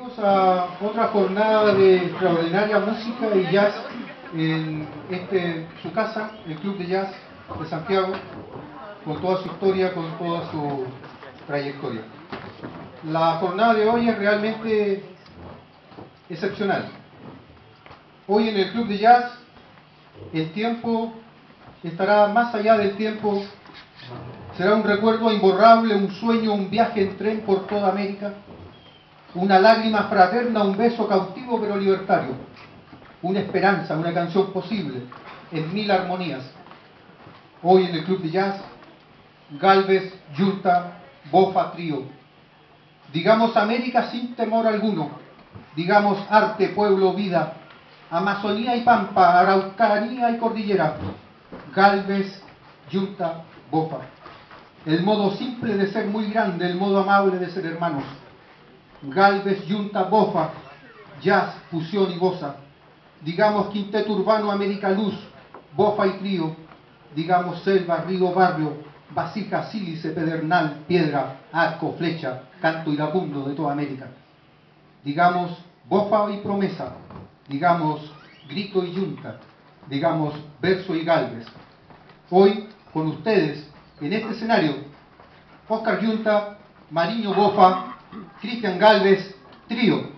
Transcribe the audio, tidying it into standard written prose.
Bienvenidos a otra jornada de extraordinaria música y jazz en su casa, el Club de Jazz de Santiago, con toda su historia, con toda su trayectoria. La jornada de hoy es realmente excepcional. Hoy en el Club de Jazz el tiempo estará más allá del tiempo, será un recuerdo imborrable, un sueño, un viaje en tren por toda América, una lágrima fraterna, un beso cautivo pero libertario, una esperanza, una canción posible, en 1000 armonías. Hoy en el Club de Jazz, Gálvez, Yunta, Bofa, Trío. Digamos América sin temor alguno, digamos arte, pueblo, vida, Amazonía y Pampa, Araucanía y Cordillera, Gálvez, Yunta, Bofa. El modo simple de ser muy grande, el modo amable de ser hermanos. Gálvez, Yunta, Bofa, jazz, fusión y bossa. Digamos quinteto urbano, América Luz, Bofa y Trío. Digamos selva, río, barrio, vasija, sílice, pedernal, piedra, arco, flecha, canto iracundo de toda América. Digamos Bofa y promesa. Digamos grito y yunta. Digamos verso y Gálvez. Hoy, con ustedes, en este escenario, Oscar Yunta, Mariño Bofa, Cristian Gálvez, Trío.